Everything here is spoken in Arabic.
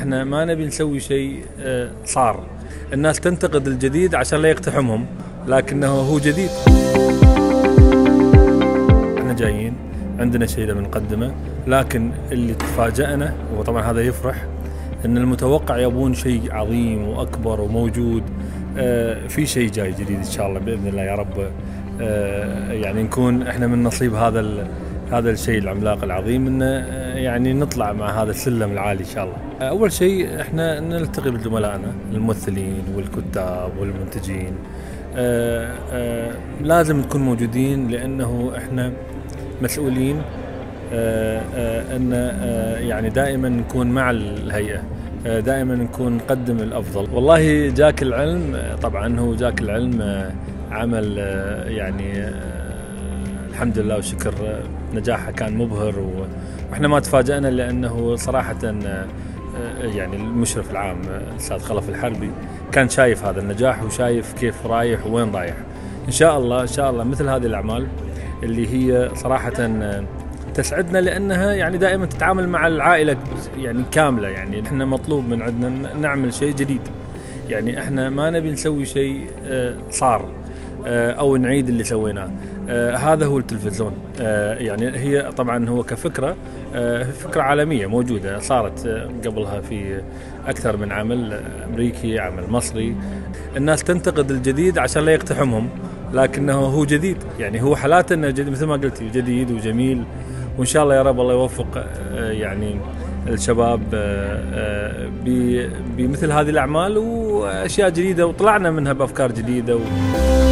احنا ما نبي نسوي شيء صار. الناس تنتقد الجديد عشان لا يقتحمهم، لكنه هو جديد. احنا جايين عندنا شيء بنقدمه، لكن اللي تفاجأنا وطبعا هذا يفرح ان المتوقع يبون شيء عظيم واكبر وموجود. في شيء جاي جديد ان شاء الله باذن الله يا رب. يعني نكون احنا من نصيب هذا الشيء العملاق العظيم، انه يعني نطلع مع هذا السلم العالي ان شاء الله. اول شيء احنا نلتقي بزملائنا الممثلين والكتاب والمنتجين. لازم نكون موجودين لانه احنا مسؤولين ان يعني دائما نكون مع الهيئة، دائما نكون نقدم الافضل. والله جاك العلم، طبعا هو جاك العلم عمل يعني الحمد لله وشكر نجاحه كان مبهر، واحنا ما تفاجأنا لانه صراحة يعني المشرف العام الاستاذ خلف الحربي كان شايف هذا النجاح وشايف كيف رايح وين رايح. ان شاء الله مثل هذه الاعمال اللي هي صراحة تسعدنا لانها يعني دائما تتعامل مع العائلة يعني كاملة. يعني احنا مطلوب من عندنا نعمل شيء جديد، يعني احنا ما نبي نسوي شيء صار او نعيد اللي سويناه. هذا هو التلفزيون. يعني هي طبعا هو كفكرة فكرة عالمية موجودة، صارت قبلها في اكثر من عمل امريكي، عمل مصري. الناس تنتقد الجديد عشان لا يقتحمهم، لكنه هو جديد. يعني هو حالاته انه جديد مثل ما قلتي، جديد وجميل، وان شاء الله يا رب الله يوفق يعني الشباب بمثل هذه الاعمال واشياء جديده، وطلعنا منها بافكار جديده